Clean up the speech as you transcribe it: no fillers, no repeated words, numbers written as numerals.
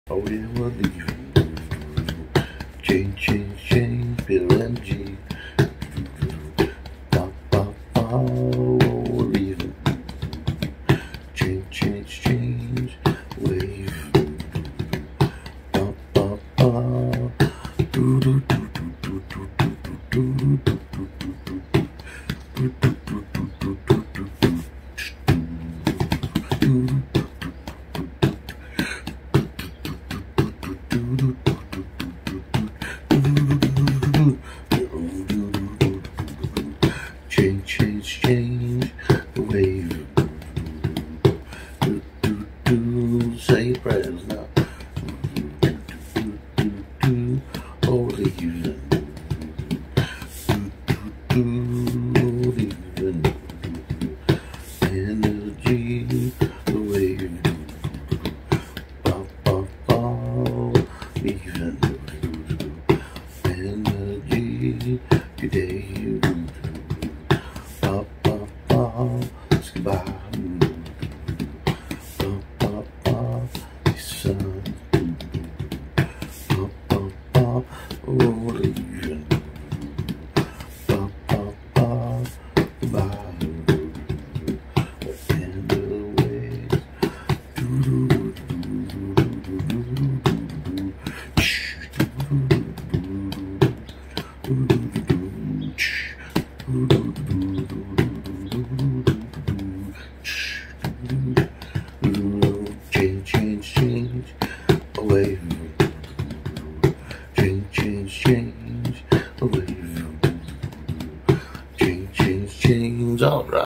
Oh, yeah, we're leaving. Change, change, change, Bill and G. Ba, ba, ba, we're leaving. Change, change, change, wave. Ba, ba, ba. Do, do, do, do, do, do, do, do, do, do, do, do, do. Do, do, do, do, do, do, do, do. Do, do. Change, change, change the wave. Do, do, do, say prayers now. Do, do, do, do, holy you.